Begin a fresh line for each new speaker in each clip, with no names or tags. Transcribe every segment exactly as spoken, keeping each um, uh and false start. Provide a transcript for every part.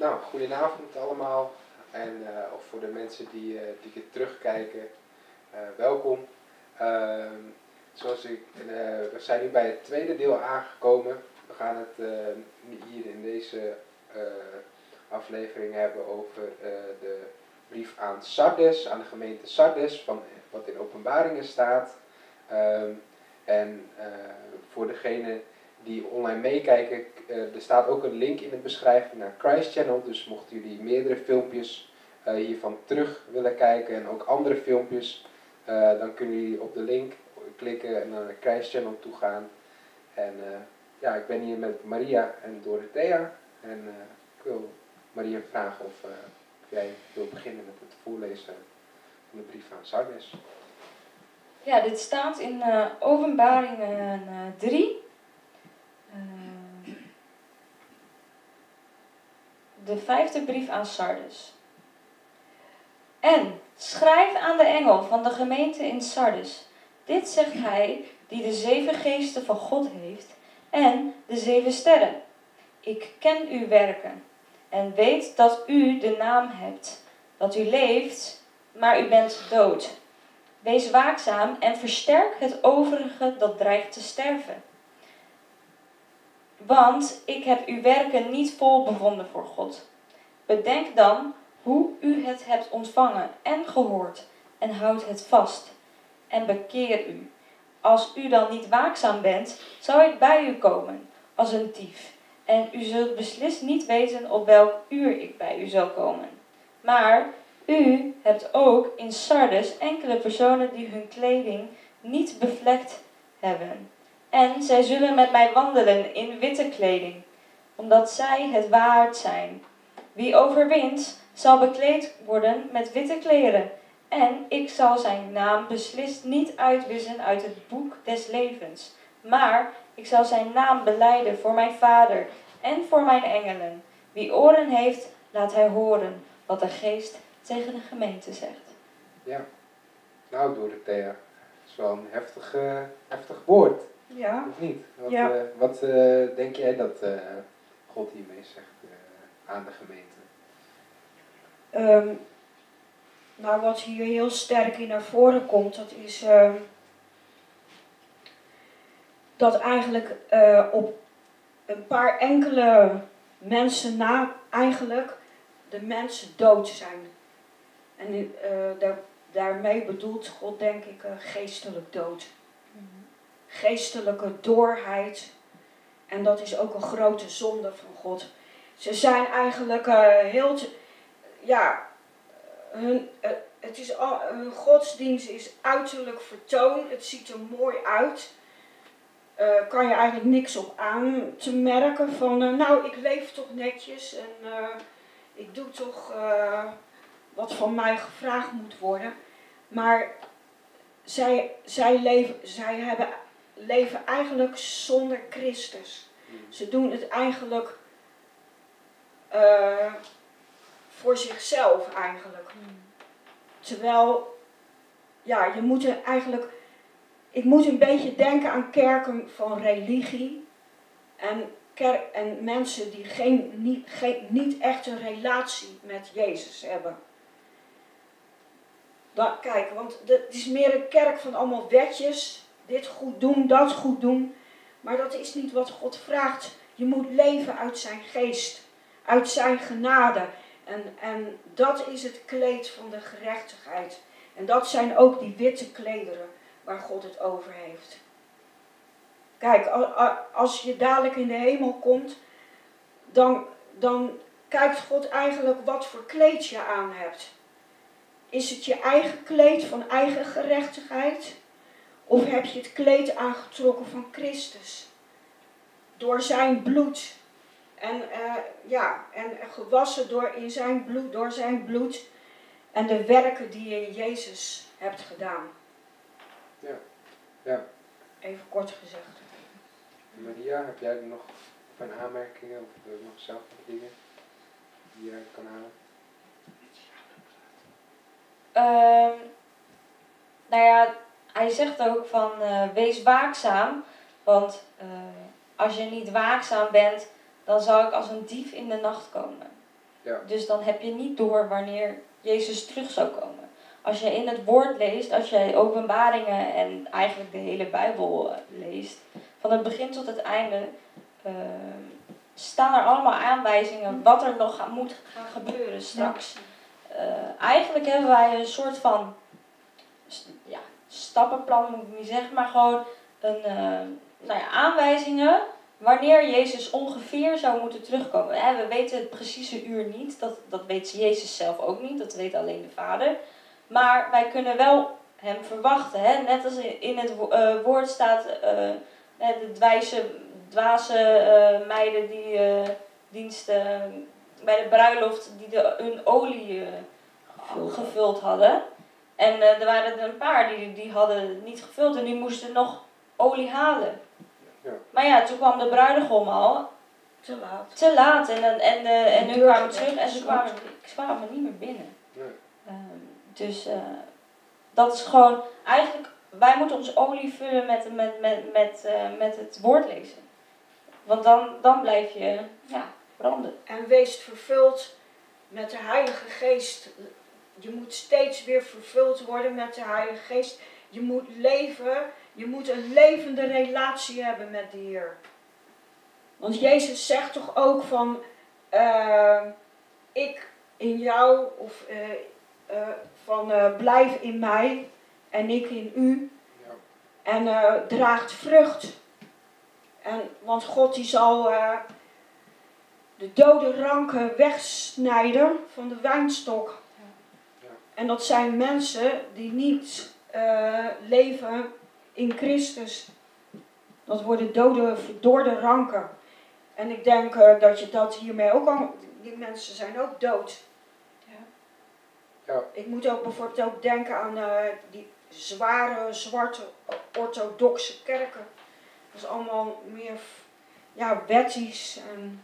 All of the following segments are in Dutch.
Nou, goedenavond allemaal. En uh, of voor de mensen die, uh, die het terugkijken, uh, welkom. Uh, zoals ik, uh, we zijn nu bij het tweede deel aangekomen. We gaan het uh, hier in deze uh, aflevering hebben over uh, de brief aan Sardes, aan de gemeente Sardes, van wat in Openbaringen staat. Um, en uh, voor degene die online meekijken, uh, er staat ook een link in de beschrijving naar Christ Channel. Dus mochten jullie meerdere filmpjes uh, hiervan terug willen kijken en ook andere filmpjes, uh, dan kunnen jullie op de link klikken en naar Christ Channel toe gaan. En uh, ja, ik ben hier met Maria en Dorothea. En uh, ik wil Maria vragen of, uh, of jij wil beginnen met het voorlezen van de brief aan Sardes.
Ja, dit staat in uh, Openbaringen uh, drie. Uh, de vijfde brief aan Sardes. En schrijf aan de engel van de gemeente in Sardes. Dit zegt hij die de zeven geesten van God heeft en de zeven sterren. Ik ken uw werken en weet dat u de naam hebt, dat u leeft, maar u bent dood. Wees waakzaam en versterk het overige dat dreigt te sterven. Want ik heb uw werken niet vol bevonden voor God. Bedenk dan hoe u het hebt ontvangen en gehoord en houd het vast. En bekeer u. Als u dan niet waakzaam bent, zal ik bij u komen als een dief. En u zult beslist niet weten op welk uur ik bij u zal komen. Maar u hebt ook in Sardes enkele personen die hun kleding niet bevlekt hebben. En zij zullen met mij wandelen in witte kleding, omdat zij het waard zijn. Wie overwint, zal bekleed worden met witte kleren. En ik zal zijn naam beslist niet uitwissen uit het boek des levens. Maar ik zal zijn naam belijden voor mijn Vader en voor mijn engelen. Wie oren heeft, laat hij horen wat de Geest tegen de gemeente zegt.
Ja, nou Dorothea, dat is wel een heftig, uh, heftig woord.
Ja.
Of niet? Wat,
Ja.
uh, wat uh, denk jij dat uh, God hiermee zegt uh, aan de gemeente?
Um, nou, wat hier heel sterk in naar voren komt, dat is uh, dat eigenlijk uh, op een paar enkele mensen na eigenlijk de mensen dood zijn. En uh, daar, daarmee bedoelt God denk ik uh, geestelijk dood. Mm-hmm. Geestelijke doorheid. En dat is ook een grote zonde van God. Ze zijn eigenlijk uh, heel... Te, ja, hun, uh, het is al, hun godsdienst is uiterlijk vertoon. Het ziet er mooi uit. Uh, kan je eigenlijk niks op aan te merken van... Uh, nou, ik leef toch netjes en uh, ik doe toch... Uh, wat van mij gevraagd moet worden. Maar zij, zij, leven, zij hebben, leven eigenlijk zonder Christus. Ze doen het eigenlijk uh, voor zichzelf eigenlijk. Terwijl, ja, je moet er eigenlijk... Ik moet een beetje denken aan kerken van religie. En, kerk, en mensen die geen, niet, geen, niet echt een relatie met Jezus hebben. Dan, kijk, want het is meer een kerk van allemaal wetjes. Dit goed doen, dat goed doen. Maar dat is niet wat God vraagt. Je moet leven uit zijn geest. Uit zijn genade. En, en dat is het kleed van de gerechtigheid. En dat zijn ook die witte klederen waar God het over heeft. Kijk, als je dadelijk in de hemel komt, dan, dan kijkt God eigenlijk wat voor kleed je aan hebt. Is het je eigen kleed van eigen gerechtigheid? Of heb je het kleed aangetrokken van Christus? Door zijn bloed. En, uh, ja, en gewassen door, in zijn bloed, door zijn bloed. En de werken die je in Jezus hebt gedaan.
Ja, ja.
Even kort gezegd.
Maria, heb jij nog van aanmerkingen of nog zelf dingen die je kan halen?
Uh, nou ja, hij zegt ook van uh, wees waakzaam, want uh, als je niet waakzaam bent, dan zal ik als een dief in de nacht komen.
Ja.
Dus dan heb je niet door wanneer Jezus terug zou komen. Als je in het woord leest, als je Openbaringen en eigenlijk de hele Bijbel uh, leest, van het begin tot het einde, uh, staan er allemaal aanwijzingen wat er nog ga, moet gaan gebeuren straks. Uh, eigenlijk hebben wij een soort van ja, stappenplan, moet ik niet zeggen, maar gewoon een, uh, nou ja, aanwijzingen wanneer Jezus ongeveer zou moeten terugkomen. Ja, we weten het precieze uur niet, dat, dat weet Jezus zelf ook niet, dat weet alleen de Vader. Maar wij kunnen wel hem verwachten, hè? Net als in het uh, woord staat, uh, de dwijze, dwaze uh, meiden die uh, diensten bij de bruiloft, die de, hun olie uh, gevuld hadden. En uh, er waren er een paar die, die hadden niet gevuld en die moesten nog olie halen. Ja. Maar ja, toen kwam de bruidegom al.
Te laat.
Te laat en, en, en, uh, en hun kwamen terug en ze kwamen, ze kwamen niet meer binnen.
Nee.
Um, dus uh, dat is gewoon, eigenlijk, wij moeten ons olie vullen met, met, met, met, uh, met het woord lezen. Want dan, dan blijf je ja, branden.
En wees vervuld met de Heilige Geest. Je moet steeds weer vervuld worden met de Heilige Geest. Je moet leven, je moet een levende relatie hebben met de Heer. Want Jezus zegt toch ook van, uh, ik in jou, of uh, uh, van uh, blijf in mij en ik in u. Ja. En uh, draagt vrucht. En, want God die zal uh, de dode ranken wegsnijden van de wijnstok. Ja. En dat zijn mensen die niet uh, leven in Christus. Dat worden dode, verdorde ranken. En ik denk uh, dat je dat hiermee ook al... Die mensen zijn ook dood. Ja. Ja. Ik moet ook bijvoorbeeld ook denken aan uh, die zware, zwarte, orthodoxe kerken. Dat is allemaal meer ja, wettisch en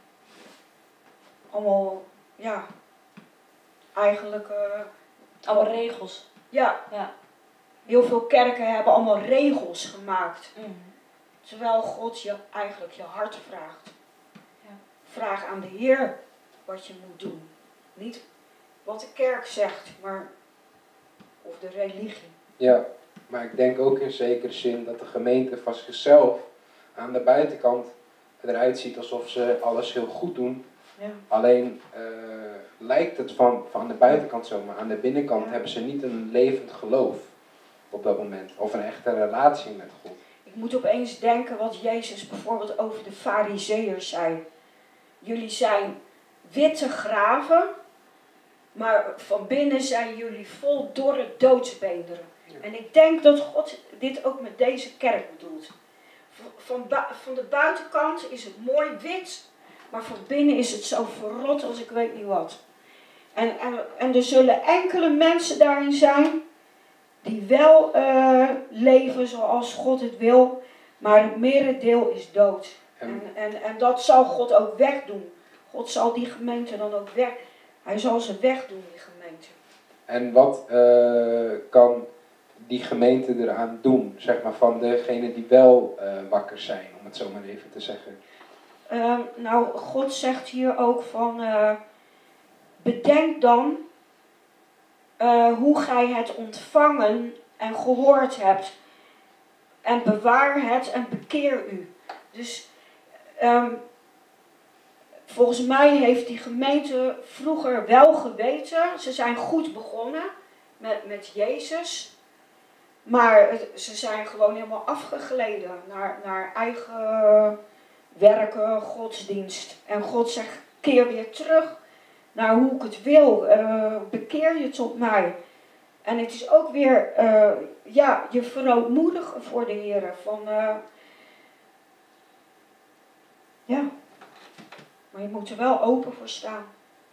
allemaal, ja, eigenlijk... Uh,
allemaal regels.
Ja.
ja.
Heel veel kerken hebben allemaal regels gemaakt.
Mm.
Terwijl God je eigenlijk je hart vraagt. Ja. Vraag aan de Heer wat je moet doen. Niet wat de kerk zegt, maar of de religie.
Ja, maar ik denk ook in zekere zin dat de gemeente van zichzelf aan de buitenkant eruit ziet alsof ze alles heel goed doen. Ja. Alleen uh, lijkt het van, van de buitenkant zo, maar aan de binnenkant ja. hebben ze niet een levend geloof op dat moment. Of een echte relatie met God.
Ik moet opeens denken wat Jezus bijvoorbeeld over de Farizeeërs zei. Jullie zijn witte graven, maar van binnen zijn jullie vol dorre doodsbeenderen. Ja. En ik denk dat God dit ook met deze kerk bedoelt. Van, van de buitenkant is het mooi wit, maar van binnen is het zo verrot als ik weet niet wat. En, en, en er zullen enkele mensen daarin zijn die wel uh, leven zoals God het wil, maar het merendeel is dood. En, en, en dat zal God ook wegdoen. God zal die gemeente dan ook weg, hij zal ze wegdoen, die gemeente.
En wat uh, kan die gemeente eraan doen, zeg maar, van degenen die wel uh, wakker zijn, om het zo maar even te zeggen?
Uh, nou, God zegt hier ook van, uh, bedenk dan uh, hoe gij het ontvangen en gehoord hebt. En bewaar het en bekeer u. Dus um, volgens mij heeft die gemeente vroeger wel geweten. Ze zijn goed begonnen met, met Jezus. Maar ze zijn gewoon helemaal afgegleden naar, naar eigen werken, godsdienst. En God zegt, keer weer terug naar hoe ik het wil. Uh, bekeer je tot mij. En het is ook weer, uh, ja, je verootmoedigen voor de Heer. Van, uh, ja, maar je moet er wel open voor staan.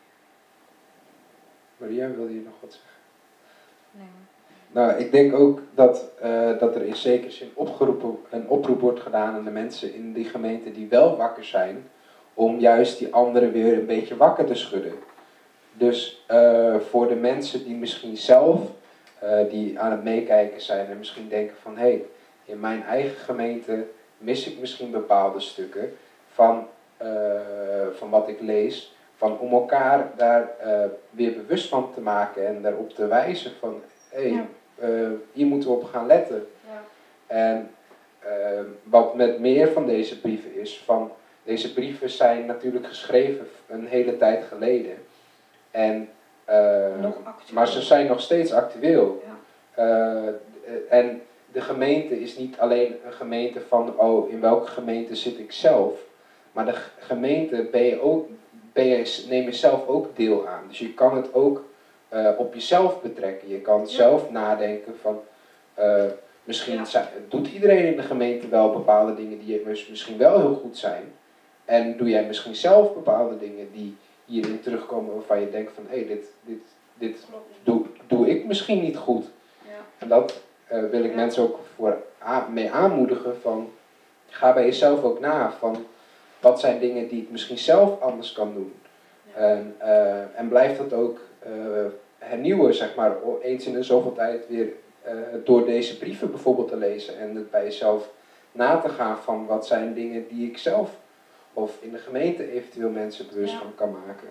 Maria, wil je nog wat zeggen?
Nee.
Nou, ik denk ook dat, uh, dat er in zekere zin opgeroepen, een oproep wordt gedaan aan de mensen in die gemeente die wel wakker zijn, om juist die anderen weer een beetje wakker te schudden. Dus uh, voor de mensen die misschien zelf, uh, die aan het meekijken zijn en misschien denken van, hé, hey, in mijn eigen gemeente mis ik misschien bepaalde stukken van, uh, van wat ik lees, van om elkaar daar uh, weer bewust van te maken en daarop te wijzen van, hé, hey,
Ja.
uh, hier moeten we op gaan letten.
Ja.
En uh, wat met meer van deze brieven is, van deze brieven zijn natuurlijk geschreven een hele tijd geleden. En, uh,
Nog actueel.
maar ze zijn nog steeds actueel.
Ja.
Uh, en de gemeente is niet alleen een gemeente van, oh, in welke gemeente zit ik zelf. Maar de gemeente ben je ook, ben je, neem je zelf ook deel aan. Dus je kan het ook uh, op jezelf betrekken. Je kan
Ja.
zelf nadenken van, uh, misschien
Ja.
zijn, doet iedereen in de gemeente wel bepaalde dingen die misschien wel heel goed zijn. En doe jij misschien zelf bepaalde dingen die hierin terugkomen waarvan je denkt van, hé, hey, dit, dit, dit doe, doe ik misschien niet goed.
Ja.
En dat uh, wil ik
Ja.
mensen ook voor aan, mee aanmoedigen van, ga bij jezelf ook na van, wat zijn dingen die ik misschien zelf anders kan doen.
Ja.
En, uh, en blijf dat ook uh, hernieuwen, zeg maar, eens in de zoveel tijd weer uh, door deze brieven bijvoorbeeld te lezen en het bij jezelf na te gaan van, wat zijn dingen die ik zelf of in de gemeente eventueel mensen bewust
Ja.
van kan maken.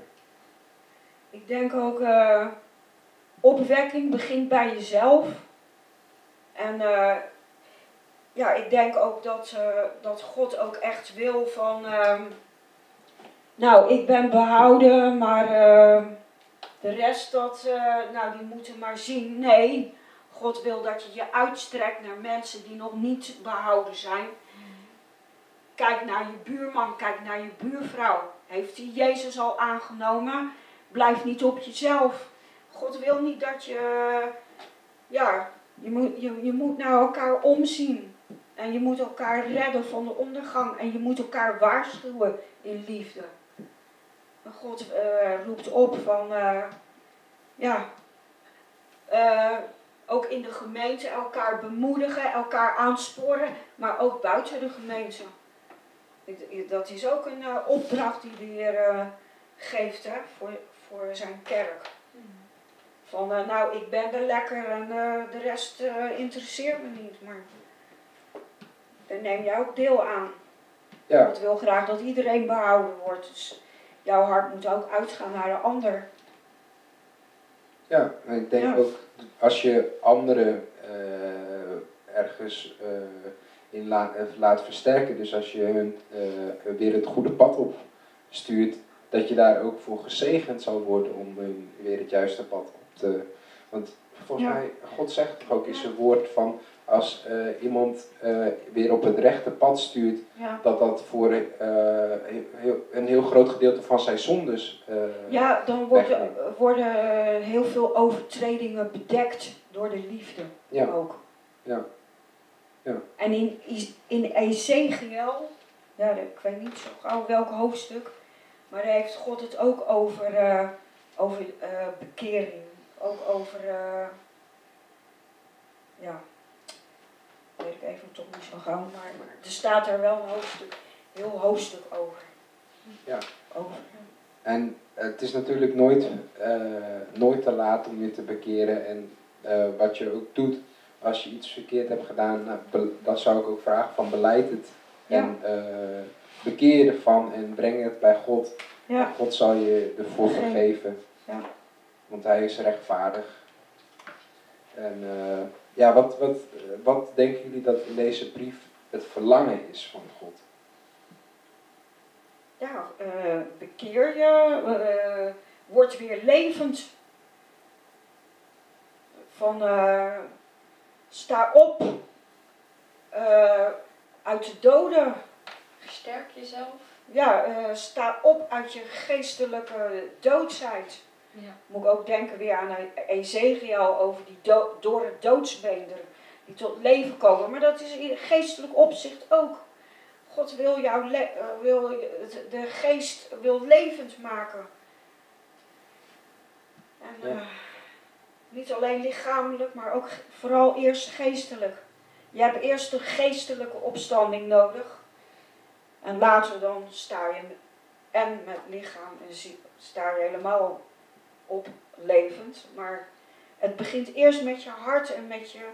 Ik denk ook, uh, opwekking begint bij jezelf. En uh, ja, ik denk ook dat, uh, dat God ook echt wil van, uh, nou, ik ben behouden, maar uh, de rest, dat, uh, nou, die moeten maar zien. Nee, God wil dat je je uitstrekt naar mensen die nog niet behouden zijn. Kijk naar je buurman, kijk naar je buurvrouw. Heeft hij Jezus al aangenomen? Blijf niet op jezelf. God wil niet dat je, ja, je moet, je, je moet naar elkaar omzien. En je moet elkaar redden van de ondergang. En je moet elkaar waarschuwen in liefde. En God uh, roept op van, uh, ja, uh, ook in de gemeente elkaar bemoedigen, elkaar aansporen. Maar ook buiten de gemeente. Dat is ook een uh, opdracht die de Heer uh, geeft, hè, voor, voor zijn kerk. Van, uh, nou, ik ben er lekker en uh, de rest uh, interesseert me niet, maar daar neem jij ook deel aan.
Ja.
God wil graag dat iedereen behouden wordt, dus jouw hart moet ook uitgaan naar de ander.
Ja, en ik denk
Ja.
ook, als je anderen uh, ergens uh, in laat, laat versterken, dus als je hun uh, weer het goede pad op stuurt, dat je daar ook voor gezegend zal worden om hun weer het juiste pad op te... Want volgens
Ja.
mij, God zegt toch ook in zijn woord van, als uh, iemand uh, weer op het rechte pad stuurt,
Ja.
dat dat voor uh, heel, een heel groot gedeelte van zijn zondes uh,
Ja, dan worden, worden heel veel overtredingen bedekt door de liefde
ja.
ook.
Ja. Ja.
En in, in Ezekiel, ja, ik weet niet zo gauw welk hoofdstuk, maar daar heeft God het ook over, uh, over uh, bekering. Ook over, uh, ja, weet ik even toch niet zo gauw, maar, maar er staat er wel een hoofdstuk, heel hoofdstuk over.
Ja.
Over.
En het is natuurlijk nooit, uh, nooit te laat om je te bekeren en uh, wat je ook doet. Als je iets verkeerd hebt gedaan, nou, dan zou ik ook vragen van beleid het.
Ja.
En uh, bekeer je ervan en breng het bij God.
Ja.
En God zal je ervoor
Geen.
vergeven.
Ja.
Want hij is rechtvaardig. En uh, ja, wat, wat, wat denken jullie dat in deze brief het verlangen is van God?
Ja, uh, bekeer je, uh, word weer levend. Van, uh, sta op uh, uit de doden.
Versterk jezelf.
Ja, uh, sta op uit je geestelijke doodsheid.
Ja.
Moet ik ook denken weer aan Ezekiel over die do dorre doodsbeenderen die tot leven komen. Maar dat is in geestelijk opzicht ook. God wil jou le uh, wil de geest wil levend maken. En, uh, ja. Niet alleen lichamelijk, maar ook vooral eerst geestelijk. Je hebt eerst een geestelijke opstanding nodig. En later dan sta je en met lichaam en ziel sta je helemaal op levend. Maar het begint eerst met je hart en met je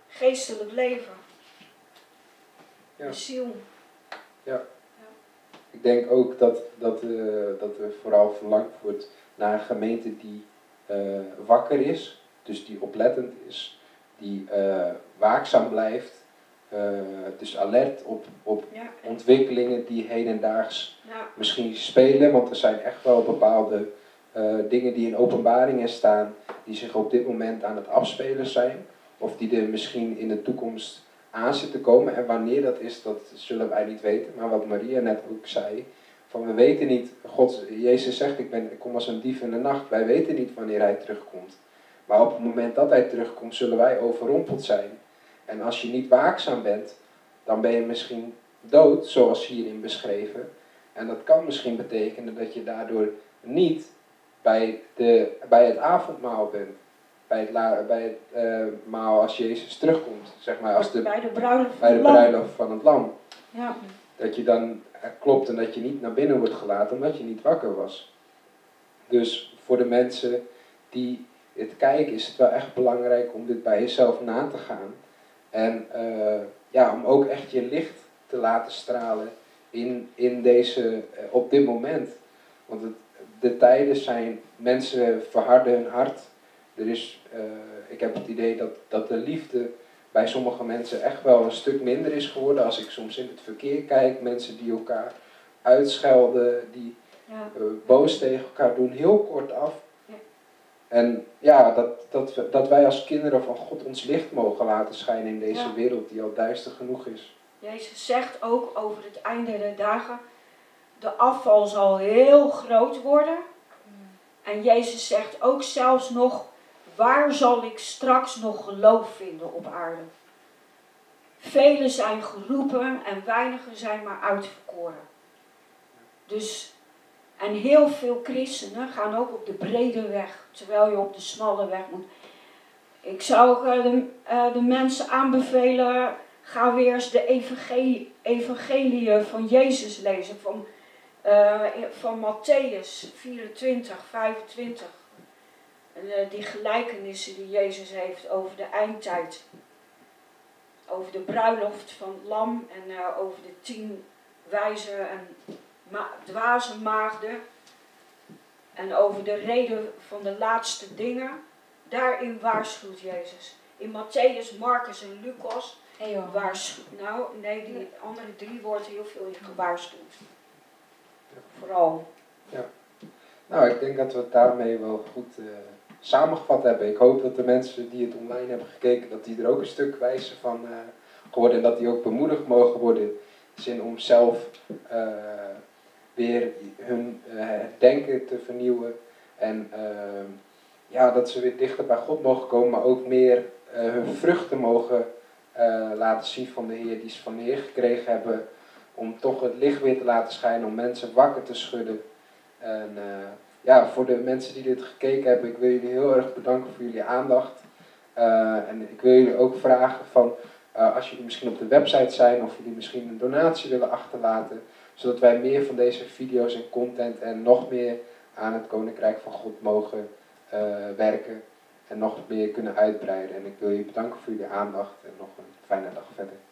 geestelijk leven.
Ja.
Je ziel.
Ja. ik denk ook dat, dat, uh, dat er vooral verlangd wordt naar een gemeente die uh, wakker is, dus die oplettend is, die uh, waakzaam blijft, uh, dus alert op, op
Ja, en-
ontwikkelingen die hedendaags
ja,
misschien spelen, want er zijn echt wel bepaalde uh, dingen die in openbaringen staan, die zich op dit moment aan het afspelen zijn, of die er misschien in de toekomst aan zitten komen. En wanneer dat is, dat zullen wij niet weten. Maar wat Maria net ook zei, van we weten niet, God, Jezus zegt, ik, ben, ik kom als een dief in de nacht. Wij weten niet wanneer hij terugkomt. Maar op het moment dat hij terugkomt, zullen wij overrompeld zijn. En als je niet waakzaam bent, dan ben je misschien dood, zoals hierin beschreven. En dat kan misschien betekenen dat je daardoor niet bij, de, bij het avondmaal bent. Bij het, la, bij het uh, maal als Jezus terugkomt, zeg maar, als de,
bij de bruiloft
bij de
van het lam.
bruiloft van het lam.
Ja,
Dat je dan uh, klopt en dat je niet naar binnen wordt gelaten omdat je niet wakker was. Dus voor de mensen die dit kijken is het wel echt belangrijk om dit bij jezelf na te gaan. En uh, ja, om ook echt je licht te laten stralen in, in deze, uh, op dit moment. Want het, de tijden zijn, mensen verharden hun hart. Er is, uh, ik heb het idee dat, dat de liefde bij sommige mensen echt wel een stuk minder is geworden. Als ik soms in het verkeer kijk, mensen die elkaar uitschelden, die
ja.
uh, boos tegen elkaar doen, heel kort af.
Ja.
En ja, dat, dat, dat wij als kinderen van God ons licht mogen laten schijnen in deze
Ja.
wereld die al duister genoeg is.
Jezus zegt ook over het einde der dagen, de afval zal heel groot worden. En Jezus zegt ook zelfs nog, waar zal ik straks nog geloof vinden op aarde? Velen zijn geroepen en weinigen zijn maar uitverkoren. Dus, en heel veel christenen gaan ook op de brede weg, terwijl je op de smalle weg moet. Ik zou uh, de, uh, de mensen aanbevelen, ga weer eens de evangelie, evangelie van Jezus lezen, van, uh, van Matthäus vierentwintig, vijfentwintig. En, uh, die gelijkenissen die Jezus heeft over de eindtijd. Over de bruiloft van het lam en uh, over de tien wijze en ma dwaze maagden. En over de reden van de laatste dingen. Daarin waarschuwt Jezus. In Matthäus, Marcus en Lucas
Hey,
waarschuwt. Nou, nee, die andere drie wordt heel veel in gewaarschuwd. Vooral.
Ja. Nou, ik denk dat we het daarmee wel goed uh, samengevat hebben. Ik hoop dat de mensen die het online hebben gekeken, dat die er ook een stuk wijzer van uh, geworden en dat die ook bemoedigd mogen worden. In de zin om zelf uh, weer hun uh, denken te vernieuwen. En uh, ja, dat ze weer dichter bij God mogen komen, maar ook meer uh, hun vruchten mogen uh, laten zien van de Heer, die ze van de Heer gekregen hebben. Om toch het licht weer te laten schijnen, om mensen wakker te schudden. En uh, ja, voor de mensen die dit gekeken hebben, ik wil jullie heel erg bedanken voor jullie aandacht. Uh, en ik wil jullie ook vragen van, uh, als jullie misschien op de website zijn of jullie misschien een donatie willen achterlaten, zodat wij meer van deze video's en content en nog meer aan het Koninkrijk van God mogen uh, werken en nog meer kunnen uitbreiden. En ik wil jullie bedanken voor jullie aandacht en nog een fijne dag verder.